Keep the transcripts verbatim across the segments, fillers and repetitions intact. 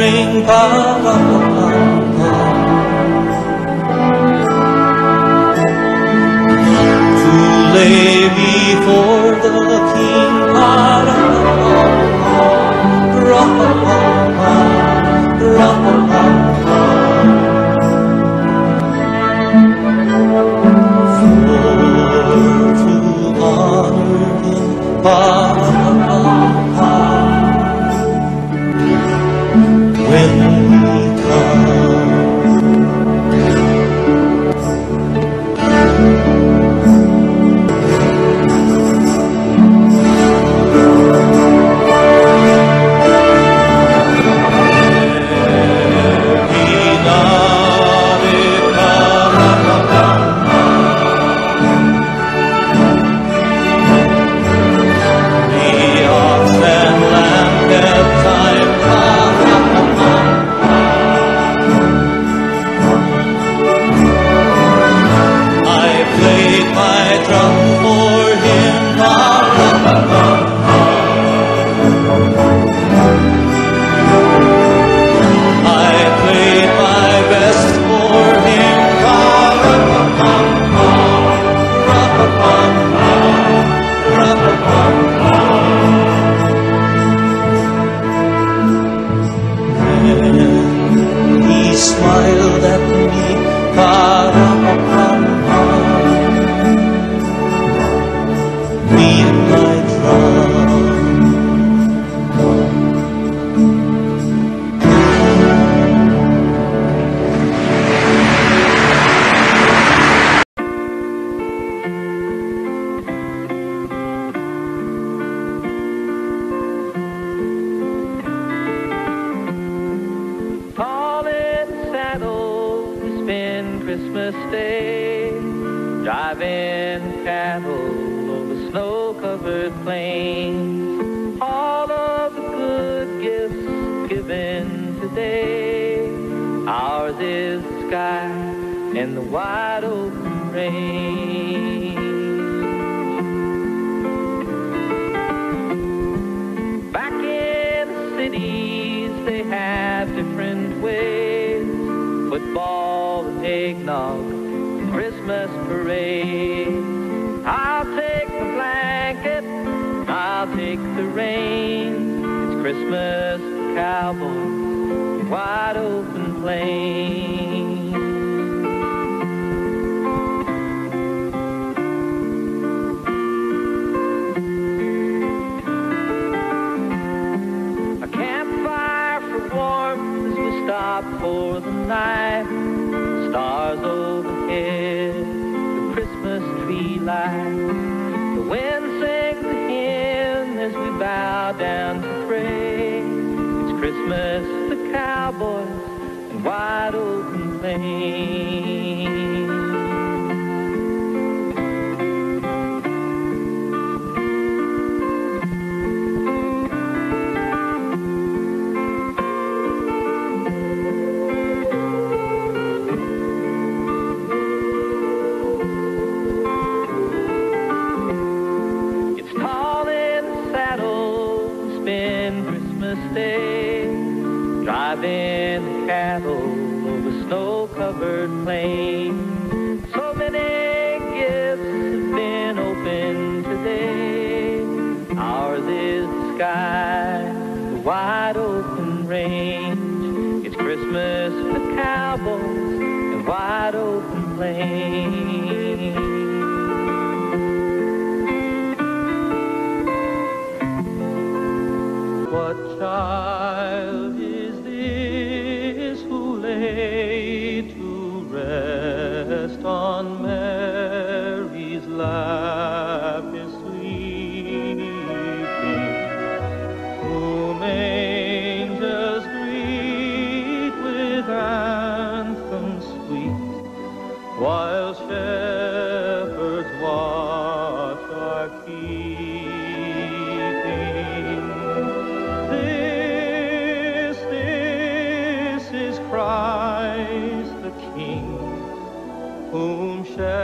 ring, pa-pa-pa-pa-pa. To lay before the king, pa-ra-pa-pa-pa, ra-pa-pa-pa, ra-pa-pa-pa. For to honor him, pa-ra-pa-pa-pa, when he comes. Christ the King, whom shall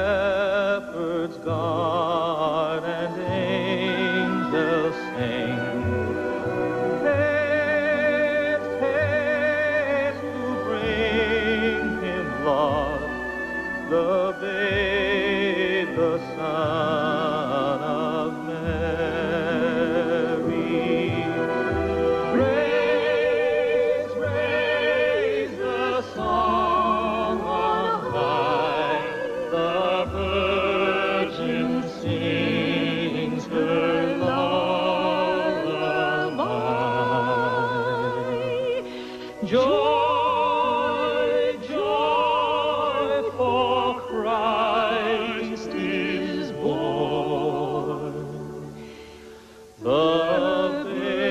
Joy, joy, for Christ is born. The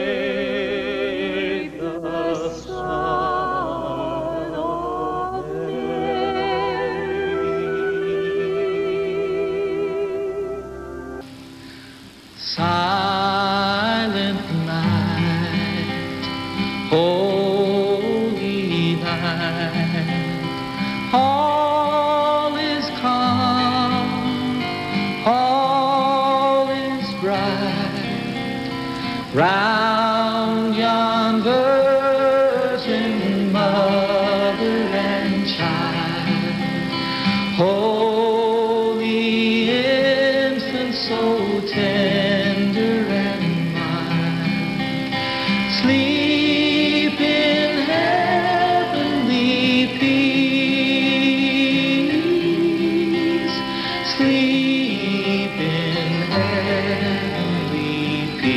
babe, the Son of Mary. Silent night, holy night, all is calm, all is bright, round yon virgin mother and child, holy infant, so tender and mild, sleep in heavenly peace, sleep in heavenly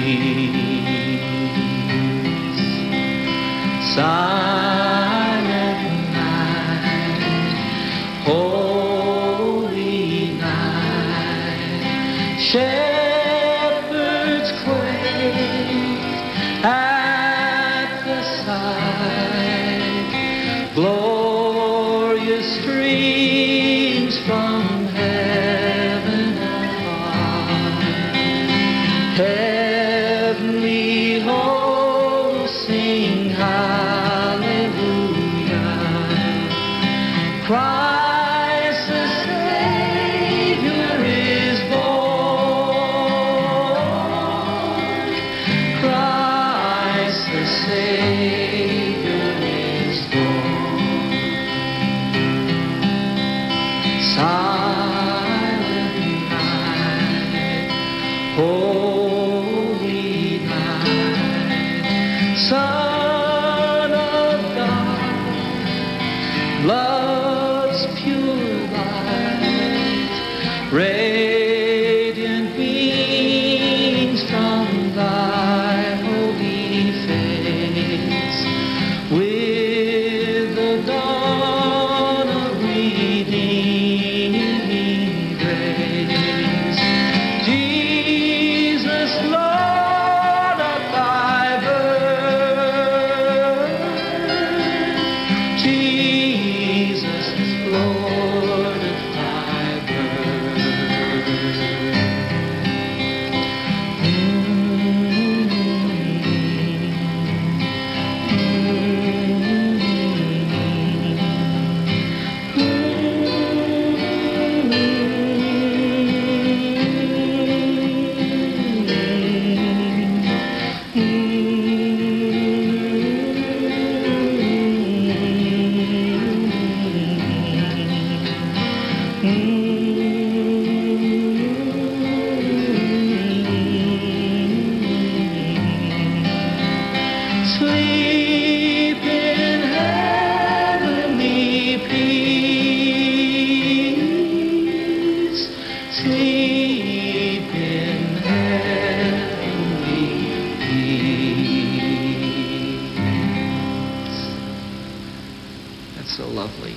peace. Silent night, holy night, shepherds quake at the sight, glorious streams from heaven afar, heavenly hosts sing hallelujah. Christ the Savior is born. Christ the Savior is born. Silent night, holy night, Son of God, love's pure light, radiant beams from thy holy face, with the dawn of redeeming grace. Jesus, Lord of thy birth, Jesus, Lord of thy birth. Sleep in heavenly peace, sleep in heavenly peace. That's so lovely.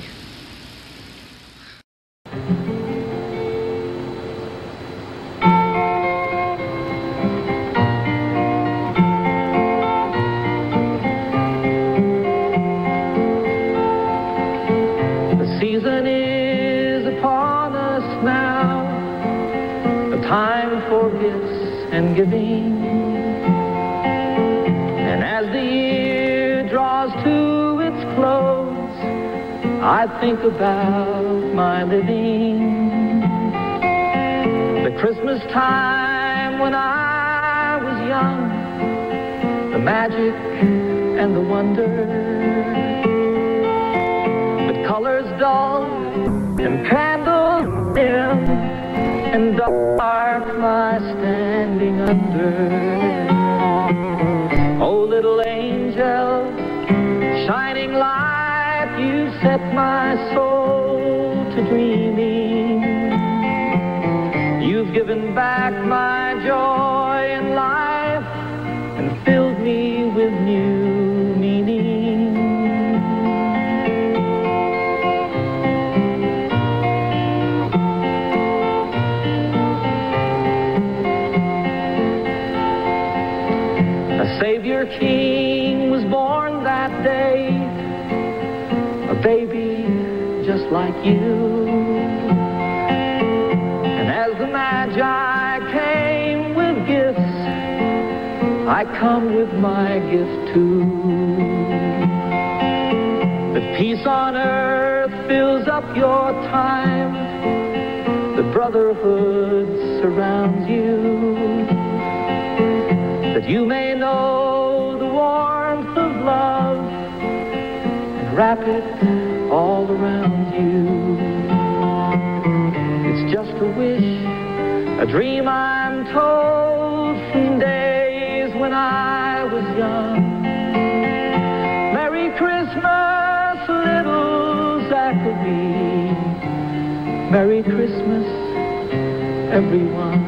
The season is upon us now, the time for gifts and giving. And as the year draws to its close, I think about my living. The Christmas time when I was young, the magic and the wonder, but colors dull and candles dim, and dark lie standing under. Oh, little angel, shining light, you set my soul to dreaming. You've given back my joy in life and filled me with new meaning. day, a baby just like you. And as the Magi came with gifts, I come with my gift too. That peace on earth fills up your time, the brotherhood surrounds you, that you may know the warmth of love and wrap it all around you. It's just a wish, a dream I'm told from days when I was young. Merry Christmas, little Zachary. Merry Christmas, everyone.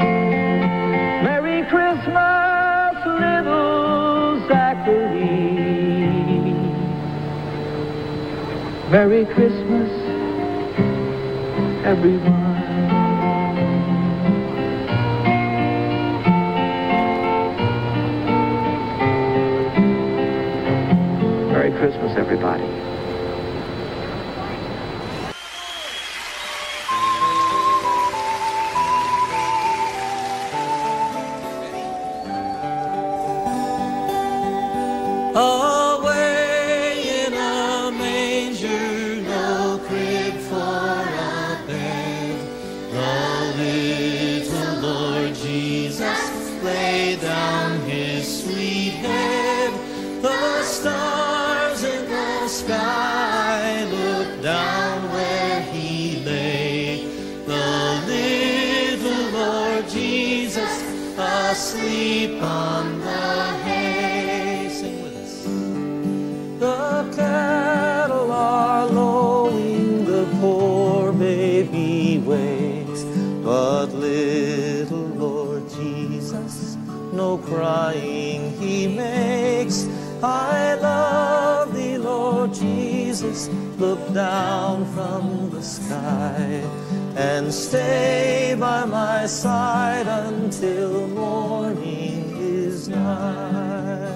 Merry Christmas, little Zachary. Merry Christmas, everyone. Merry Christmas, everybody. Away in a manger, no crib for a bed, the little Lord Jesus laid down his sweet head. The stars in the sky looked down where he lay, the little Lord Jesus asleep on the hay. Sing with us. The cattle are lowing, the poor baby wakes, but little Lord Jesus no crying he makes. I love thee, Lord Jesus, look down from the sky and stay by my side until morning is nigh.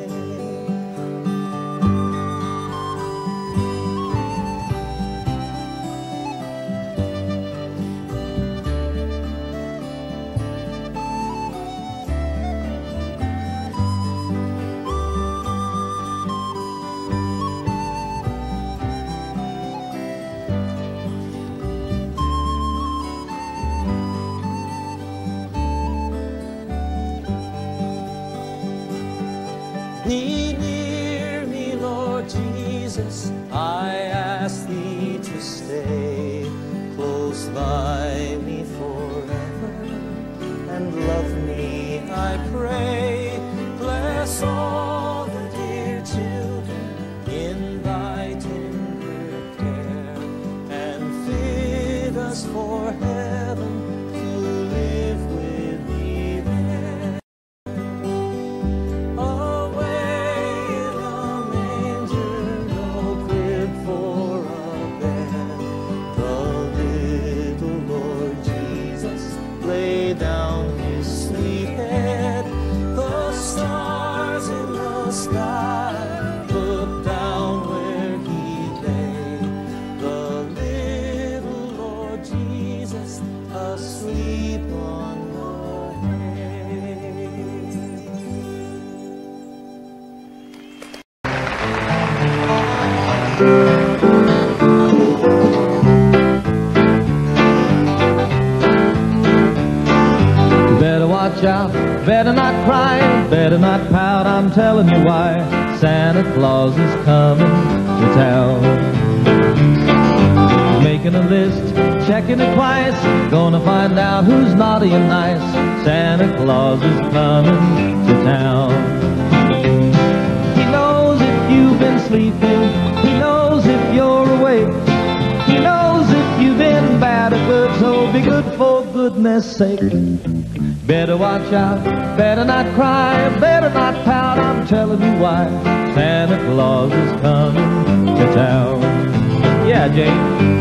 Be near me, Lord Jesus, I ask thee to stay close by me forever, and love me, I pray. Bless all the dear children in thy tender care, and fit us for heaven to live with thee there. Better not cry, better not pout, I'm telling you why. Santa Claus is coming to town. Making a list, checking it twice, gonna find out who's naughty and nice. Santa Claus is coming to town. He knows if you've been sleeping, he knows if you're awake, he knows if you've been bad or good, so be good for goodness sake. Better watch out, better not cry, better not pout, I'm telling you why. Santa Claus is coming to town. Yeah, Jane.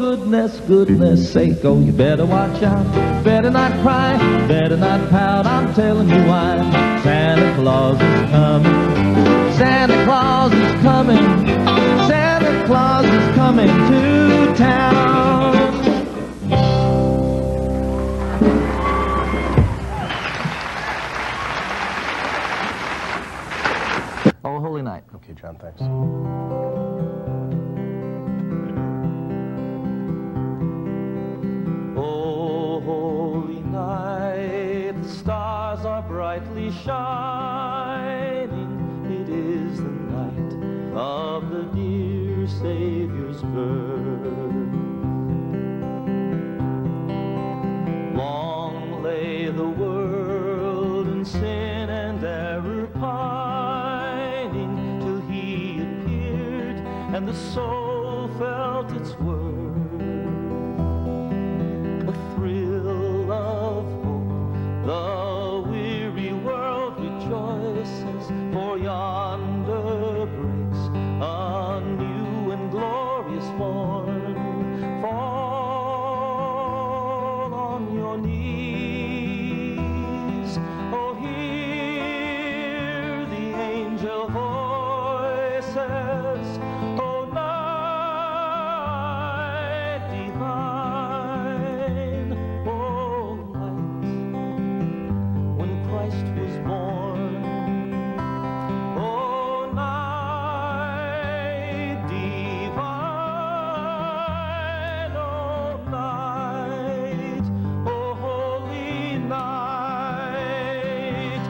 goodness, goodness sake, oh, you better watch out. Better not cry, better not pout, I'm telling you why. Santa Claus is coming, Santa Claus is coming, Santa Claus is coming to town. Oh, Holy Night. Okay, John, thanks. Oh, holy night, the stars are brightly shining. It is the night of the dear Savior's birth. Long lay the world in sin and error pining, till he appeared and the soul felt its worth. A thrill of hope, the weary world rejoices, for yonder breaks a new and glorious morn. Fall on your knees, oh, hear the angel voices, oh, night divine, oh, light, when Christ was born, oh, night divine, oh, night, oh, holy night,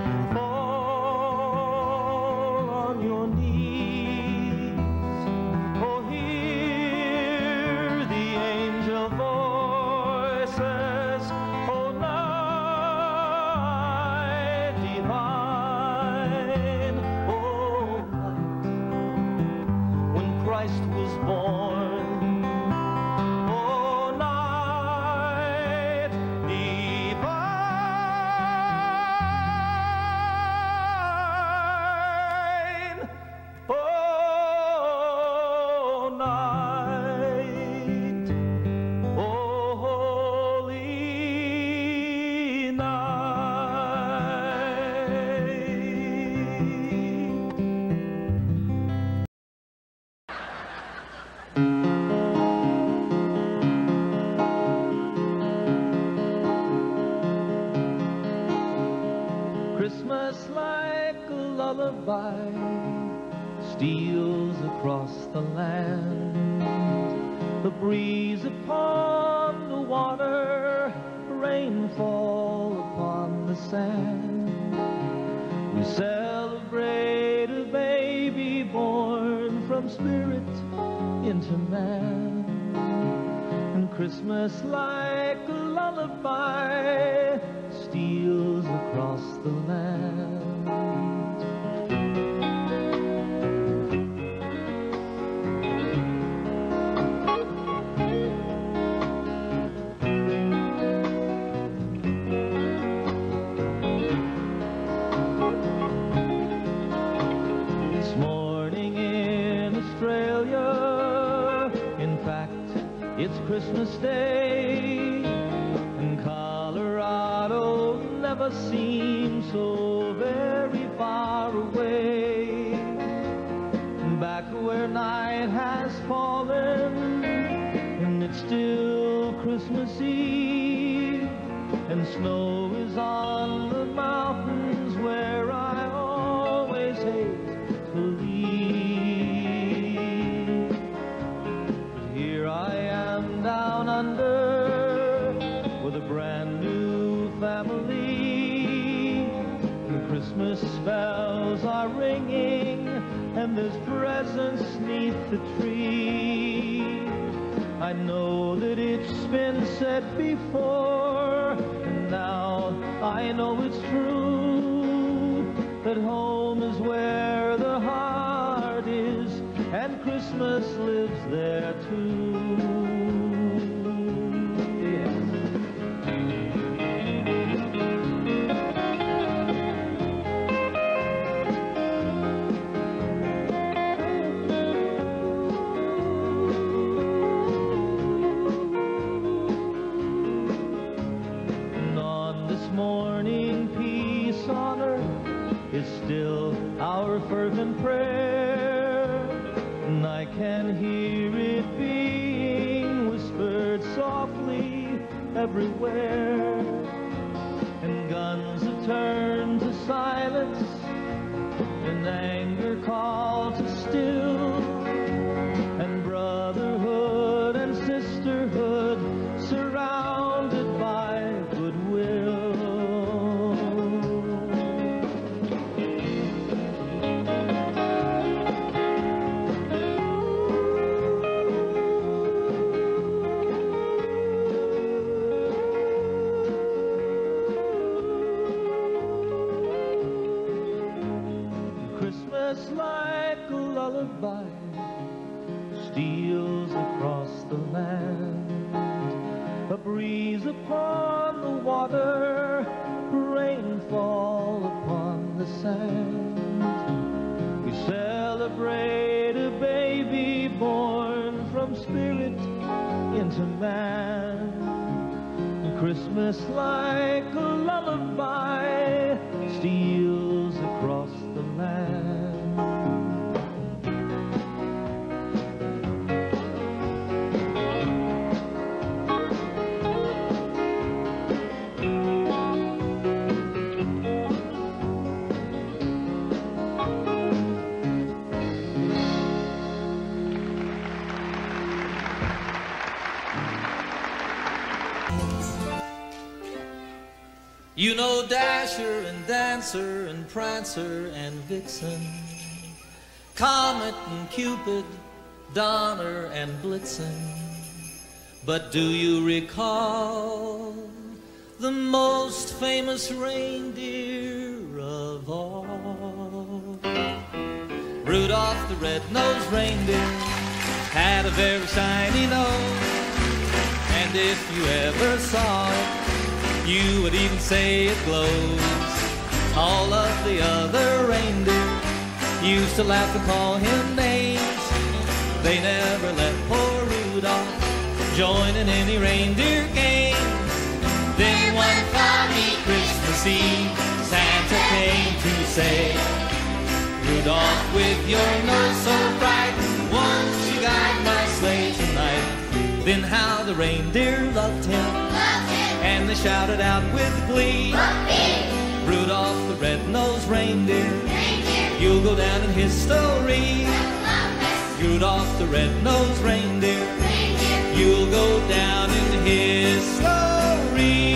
fall on your knees, oh, hear the angel voices, oh, night divine, oh, light, when Christ was born, oh, night divine, oh, night, oh, holy night. Christmas like a lullaby steals across the land. The breeze upon the water, rainfall upon the sand. We celebrate a baby born from spirit into man. And Christmas like a lullaby steals across the land. This morning in Australia, in fact, it's Christmas Day, and Colorado never seems so very far away. Back where night has fallen, and it's still Christmas Eve, and snow is on the mountains where I always hate to leave. But here I am down under with a brand new family, and Christmas bells are ringing, and there's presents neath the tree. I know that it's been said before, and now I know it's true, that home is where the heart is, and Christmas lives there too. I can hear it being whispered softly everywhere, and guns have turned to silence, and anger called to still, and brotherhood and sisterhood surrounded by goodwill. Christmas like a lullaby steals across the land, a breeze upon the water, rainfall upon the sand. We celebrate a baby born from spirit into man. Christmas like a lullaby steals across the land. You know Dasher and Dancer and Prancer and Vixen, Comet and Cupid, Donner and Blitzen. But do you recall the most famous reindeer of all? Rudolph the Red-Nosed Reindeer had a very shiny nose, and if you ever saw it, you would even say it glows. All of the other reindeer used to laugh and call him names. They never let poor Rudolph join in any reindeer games. Then one foggy Christmas Eve, Santa came to say, Rudolph, with your nose so bright, won't you guide my sleigh tonight? Then how the reindeer loved him, loved him. And they shouted out with glee, Rudolph the Red-Nosed Reindeer, Reindeer, you'll go down in history. Rudolph the Red-Nosed Reindeer, Reindeer, you'll go down in history.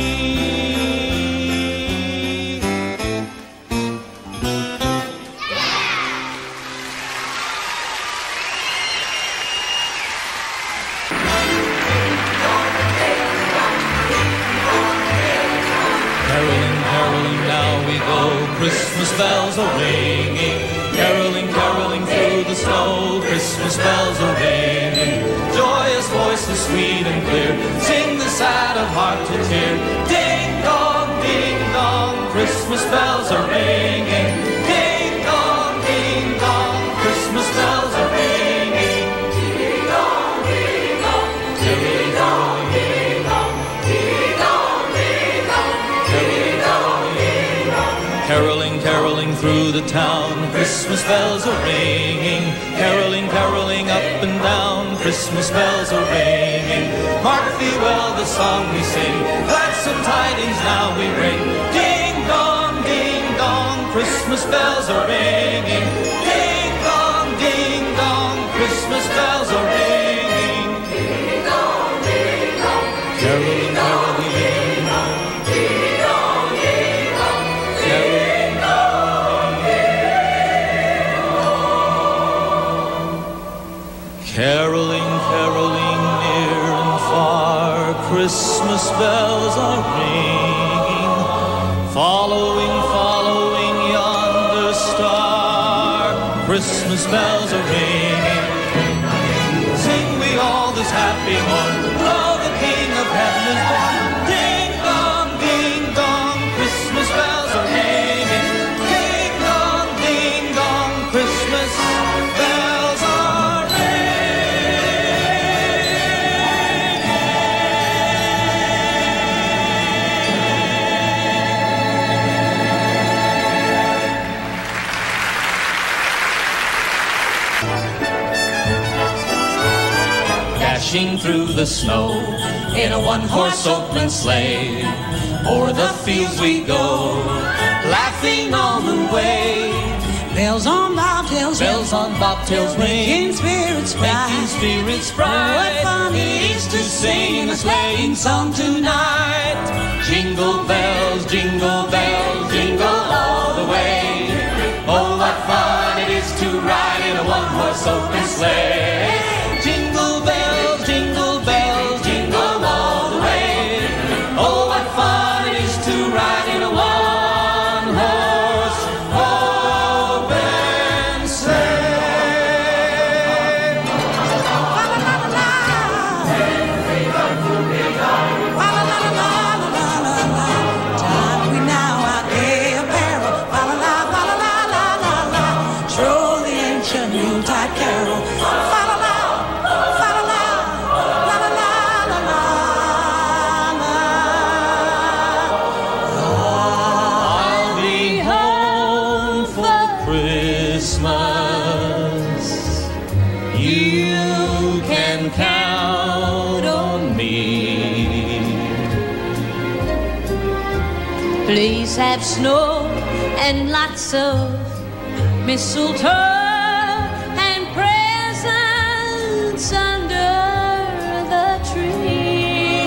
Christmas bells are ringing, caroling, caroling through the snow. Christmas bells are ringing, joyous voices sweet and clear, sing the sad of heart to tear. Ding dong, ding dong, Christmas bells are ringing. Ding dong, ding dong, Christmas bells are ringing. Ding dong, ding dong, ding dong, ding dong, ding dong, ding dong, ding dong, ding dong. Caroling, caroling through the town, Christmas bells are ringing. Caroling, caroling up and down, Christmas bells are ringing. Mark thee well the song we sing, gladsome tidings now we bring. Ding dong, ding dong, Christmas bells are ringing. Ding dong, ding dong, Christmas bells are ringing. Ding dong, ding dong, caroling, caroling. Caroling, caroling near and far, Christmas bells are ringing. Following, following yonder star, Christmas bells are ringing. Sing we all this happy horn, lo, the King of Heaven is born. Ding dong, ding dong, Christmas bells are ringing. Ding dong, ding dong, Christmas bells are ringing. dashing through the snow in a one-horse open sleigh. O'er the fields we go, laughing all the way. Bells on bobtails, bells on bobtails ring, making spirits bright, making spirits bright. What fun it is to sing a sleighing song tonight. Jingle bells, jingle bells, jingle all the way. Oh, what fun it is to ride in a one-horse open sleigh. Jingle bells, jingle bells, jingle all the way. Oh, what fun it is to ride in a one-horse open sleigh. Time we now our gay apparel. Troll the ancient Yuletide carol. Please have snow and lots of mistletoe and presents under the tree.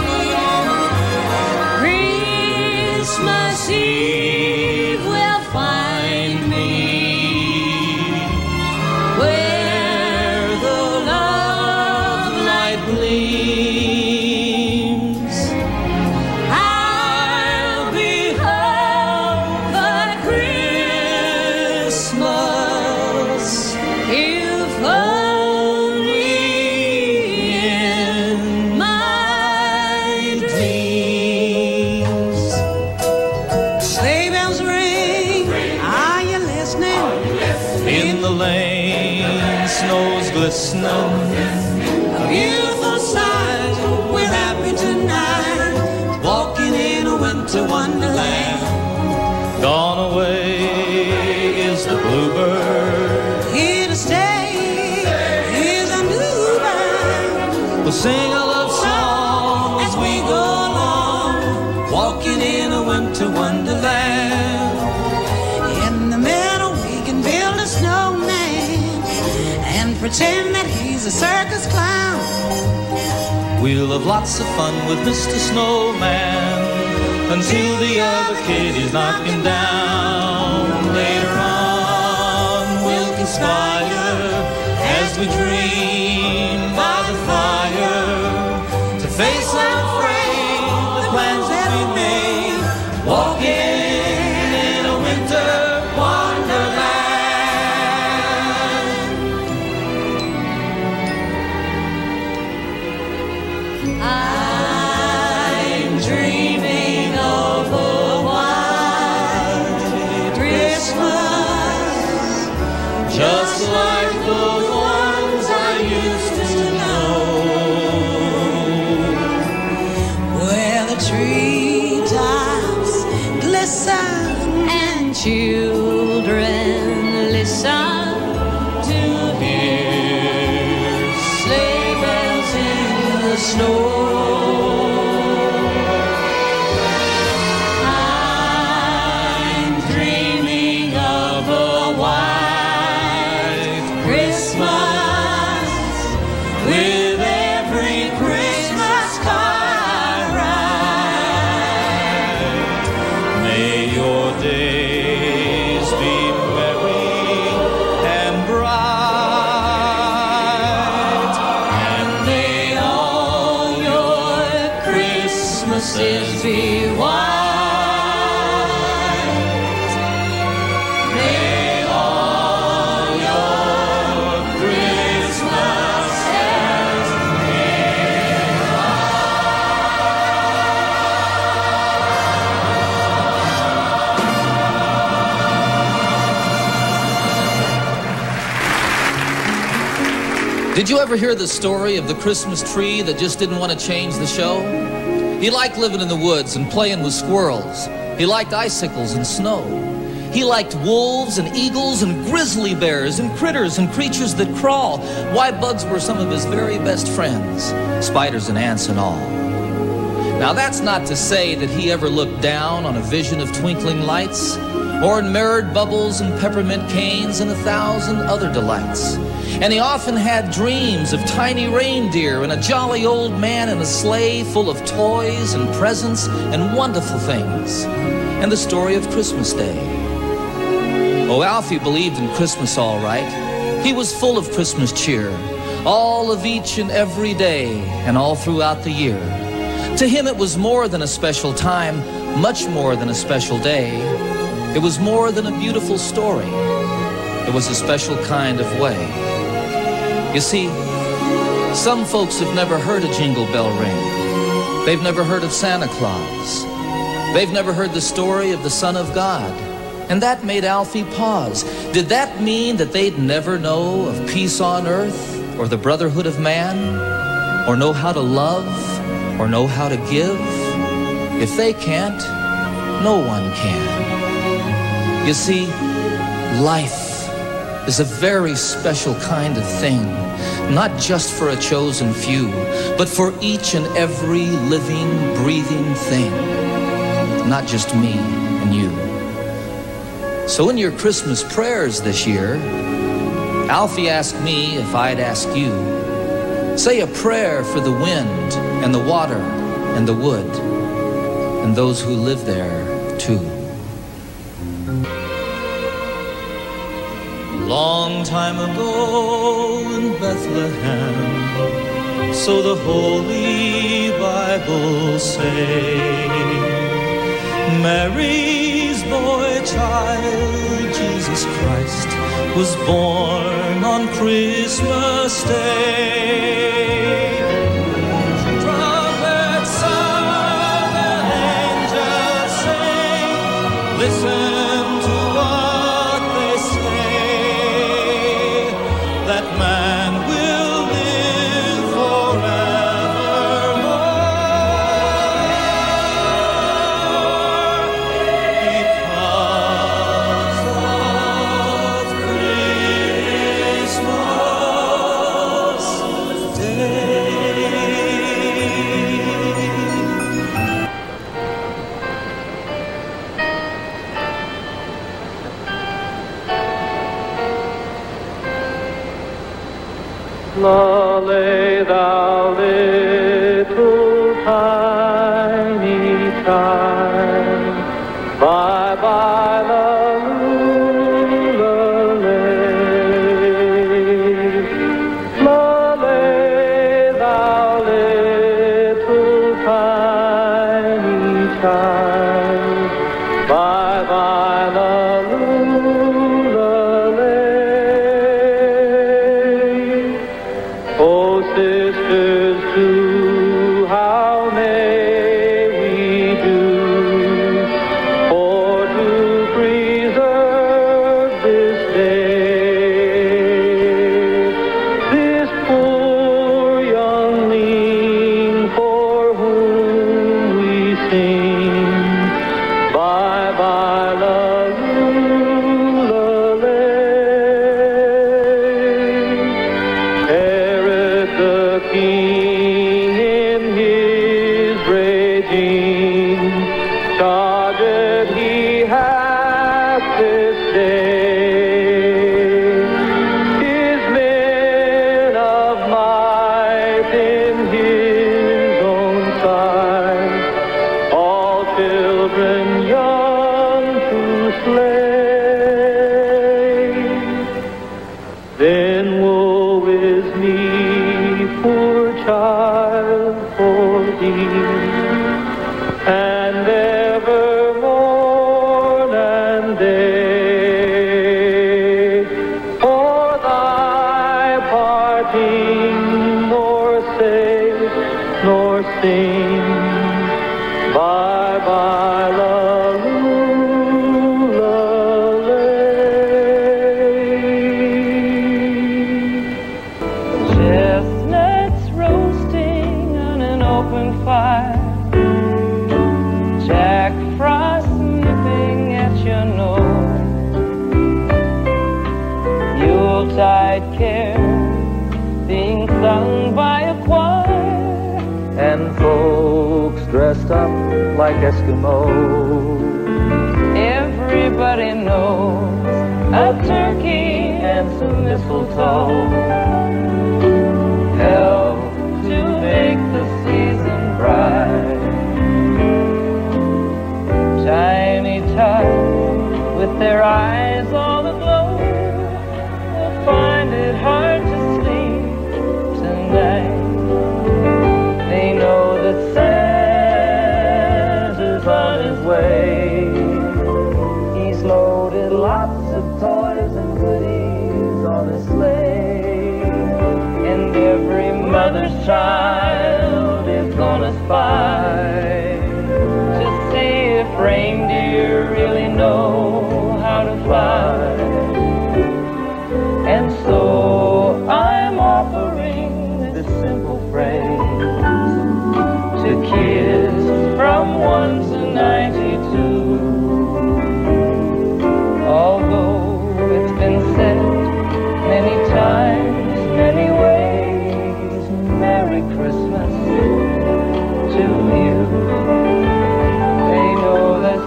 Christmas Eve will find me where the love light gleams. I'll be home for Christmas, if only in my dreams. Sleigh bells ring, are you listening? In the lane, snow's glistening. A beautiful sight, we're happy tonight, walking in a winter wonderland. Gone away is the bluebird. Here to stay is a new bird. We'll sing a love song As we go along, walking in a winter wonderland. In the middle we can build a snowman and pretend that he's a circus clown. We'll have lots of fun with Mister Snowman until the other kid is knocking down. Later on we'll conspire as we dream by the fire to face unafraid the plans that we made, walking in a winter wonderland. I'm dreaming of a white Christmas, Just like the ones I used to know. where the treetops glisten And children listen to Hear sleigh bells in the snow. I'm dreaming of a white Christmas with every Christmas card I write. May your days be merry and bright, and may all your Christmases be white. May all your Christmases be Did you ever hear the story of the Christmas tree that just didn't want to change the show? He liked living in the woods and playing with squirrels. He liked icicles and snow. He liked wolves and eagles and grizzly bears and critters and creatures that crawl. Why, bugs were some of his very best friends, spiders and ants and all. Now, that's not to say that he ever looked down on a vision of twinkling lights, or in mirrored bubbles and peppermint canes and a thousand other delights. And he often had dreams of tiny reindeer and a jolly old man in a sleigh full of toys and presents and wonderful things, and the story of Christmas Day. Oh, Alfie believed in Christmas all right. He was full of Christmas cheer, all of each and every day and all throughout the year. To him it was more than a special time, much more than a special day. It was more than a beautiful story. It was a special kind of way. You see, some folks have never heard a jingle bell ring. They've never heard of Santa Claus. They've never heard the story of the Son of God. And that made Alfie pause. Did that mean that they'd never know of peace on earth, or the brotherhood of man, or know how to love, or know how to give? If they can't, no one can. You see, life is a very special kind of thing, not just for a chosen few, but for each and every living, breathing thing, not just me and you. So in your Christmas prayers this year, Alfie asked me if I'd ask you, say a prayer for the wind and the water and the wood and those who live there too. Long time ago in Bethlehem, so the Holy Bible say, Mary's boy child, Jesus Christ, was born on Christmas Day. Trumpets sound and angels sing, listen to what they say, that man will live forevermore, because of Christmas Day. Lolly, thou little tiny child, bye bye the lullaby. Lolly, thou little tiny child, bye bye the lullaby. Oh, sisters, do how may we do for to preserve this day, this poor youngling for whom we sing, bye bye la lullaby. Herod the king in his raging charged he hath this day his men of might in his own sight, all children young to slay. Then woe is me, poor child, for thee, and ever morn and day, for thy parting, nor say, nor sing, bye bye la lullaby. Chestnuts roasting on an open fire, Jack Frost nipping at your nose, being sung by a choir, and folks dressed up like Eskimos. Everybody knows a turkey and some mistletoe help to make the season bright. Tiny tots with their eyes all aglow will find it hard to sleep tonight. They know that Santa's on his way. He's loaded lots of toys and goodies on his sleigh, and every mother's child is gonna spy to see if reindeer really know how to fly. And so I'm offering this simple phrase to kids from one to ninety-two. Although it's been said many times, many ways, Merry Christmas to you. They know that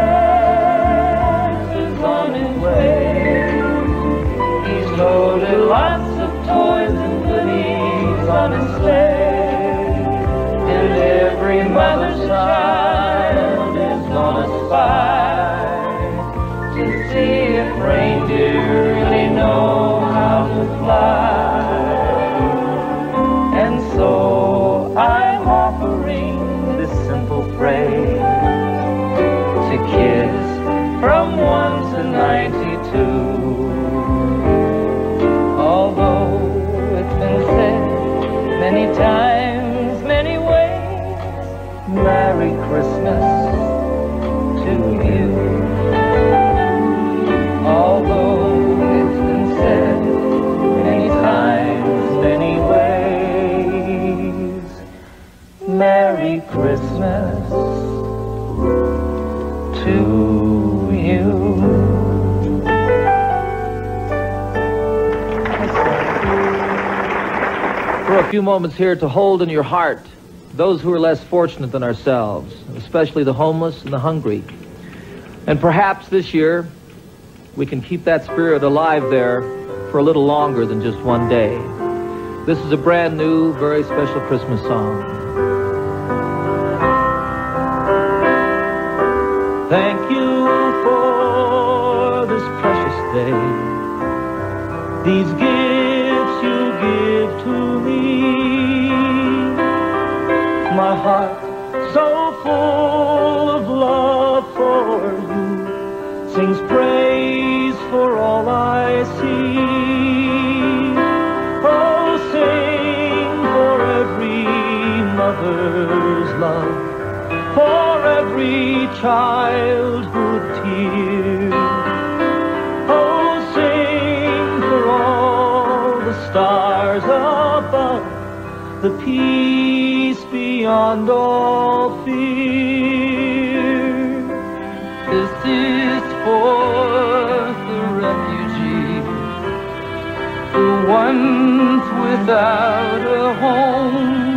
Santa's on his way. He's loaded lots of toys and goodies on his sleigh, and every mother's child is gonna spy to see if reindeer really know how to fly. And so I'm offering this simple phrase to kids from one to ninety-two. Although it's been said many times, many ways, Merry Christmas to you. Although it's been said many times, many ways, Merry Christmas to you. For a few moments here to hold in your heart those who are less fortunate than ourselves, especially the homeless and the hungry. And perhaps this year we can keep that spirit alive there for a little longer than just one day. This is a brand new, very special Christmas song. Thank you for this precious day, these gifts you give to me. My heart so full of love for you sings praise for all I see. Oh, sing for every mother's love, for every childhood tear. Oh, sing for all the stars above, the peace beyond all fear. This is for the refugees, the ones without a home,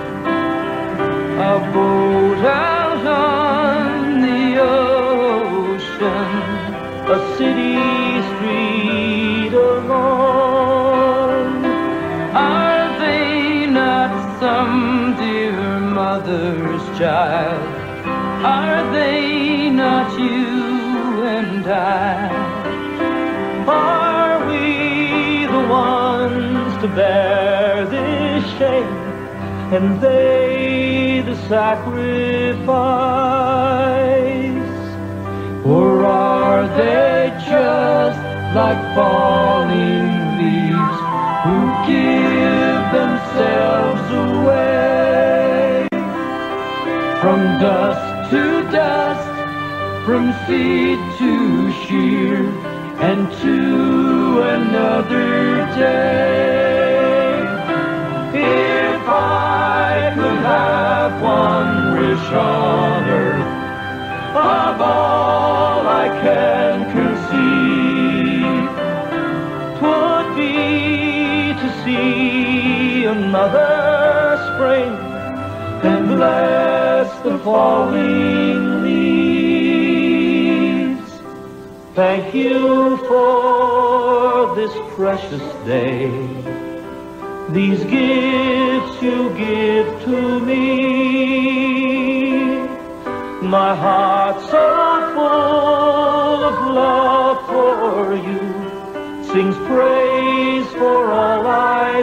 a boat out on the ocean, A city street alone. Are they not some dear mother's child? Are they not you and I? Are we the ones to bear this shame, and they the sacrifice? Or are they just like falling leaves who give themselves away? From dust to dust, from seed to shear, and to another day. If I could have one wish on earth, of all I can conceive, 'twould be to see another spring and bless the falling leaves. Thank you for this precious day, these gifts you give to me. My heart so full of love for you sings praise for all I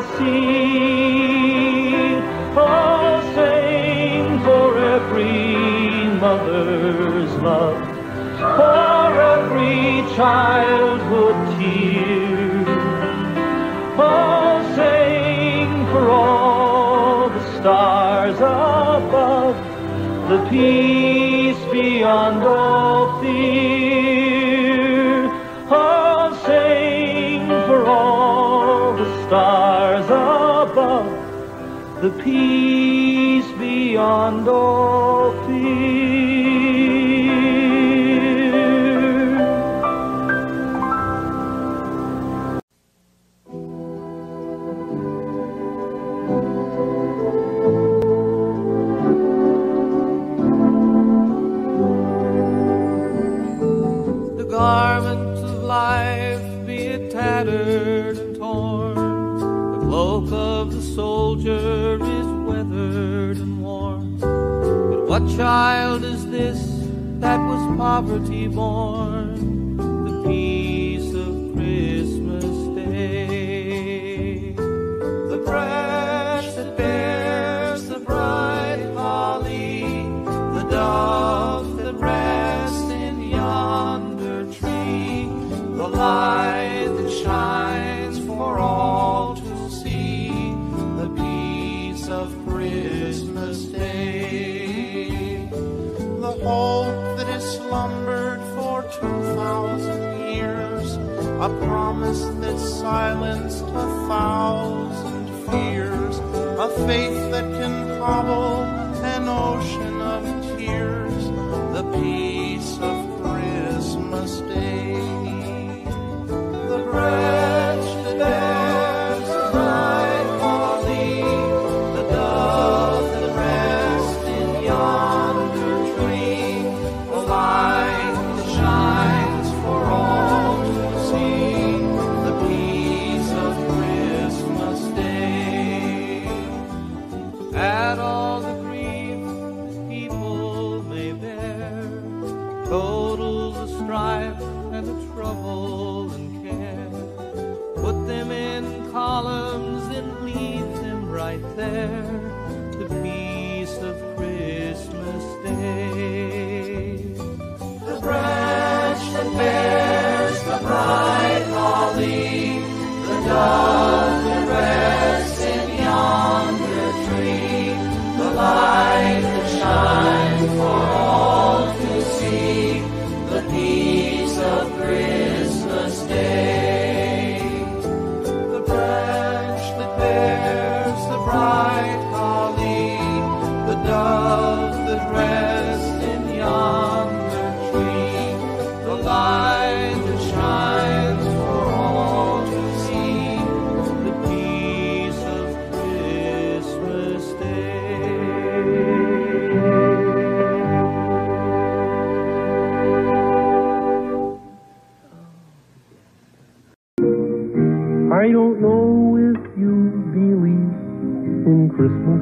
see. Oh, sing for every mother's love, for every childhood tear. Oh, sing for all the stars above, the peace beyond all fear. Oh, sing for all the stars above, the peace beyond all fear. The garment of life, be it tattered and torn, the cloak of the soldier is weathered and worn. But what child is this that was poverty born? The peace of Christmas Day. The branch that bears the bright holly, the dove that rests in yonder tree, the light that shines for all to see, the peace of Christmas Day. The hope that has slumbered for two thousand years, a promise that silenced a thousand fears, a faith that can hobble an ocean of tears, the peace of Christmas Day. The branch that bears the bright holly, the dove that rests in yonder tree, the light that shines for all to see, the peace of Christmas Day. At all the grief people may bear, total the strife and the trouble and care, put them in columns and leave them right there, the peace of Christmas Day. The branch that bears the bright holly, the dove that rests in yonder tree, the light that shines for all to see, the peace of Christmas Day. The branch that bears the bright holly, the dove that rests in yonder tree, the light that shines for all to see, the peace of Christmas Day. I don't know if you believe in Christmas,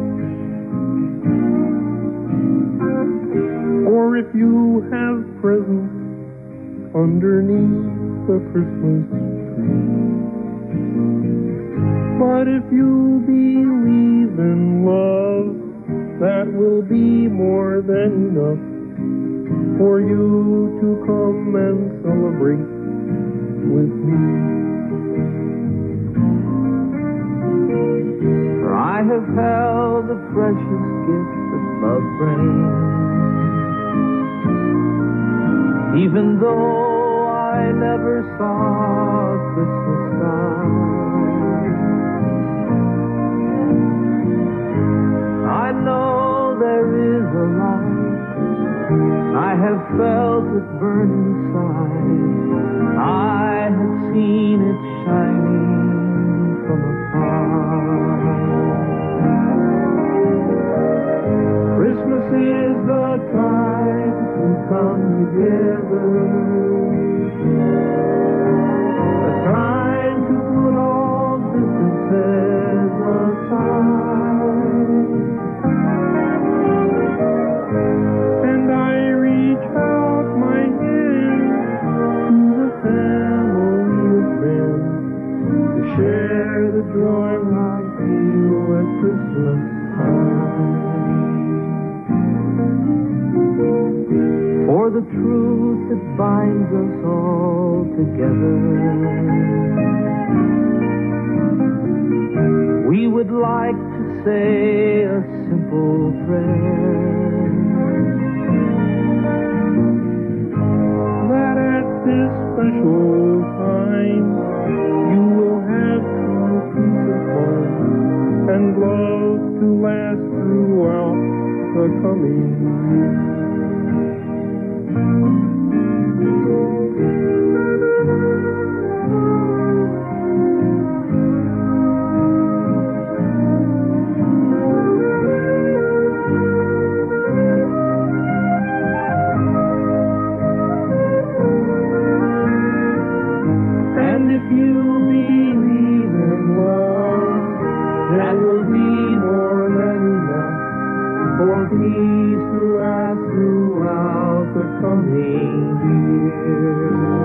or if you have presents underneath the Christmas tree. But if you believe in love, that will be more than enough for you to come and celebrate with me. For I have held the precious gift that love brings, even though I never saw Christmas star. I know there is a light, I have felt it burn inside, I have seen it shining from afar. come together. A time to put all differences aside. And I reach out my hand to the family of men to share the joy I feel at Christmas time. For the truth that binds us all together, we would like to say a simple prayer, that at this special time you will have true peace of home and love to last throughout the coming year. And if you believe in love, that will be more than enough for peace to last throughout the coming year.